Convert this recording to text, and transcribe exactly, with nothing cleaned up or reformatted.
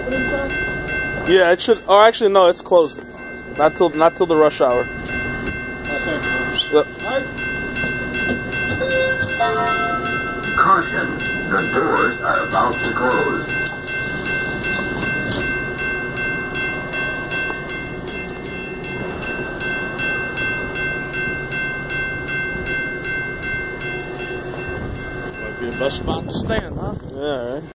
open inside? Yeah, it should. Or actually, no, it's closed. Not till not till the rush hour. Oh, thanks, man. Yep. All right. Caution, the doors are about to close. Might be a best spot to stand, huh? Yeah, all right.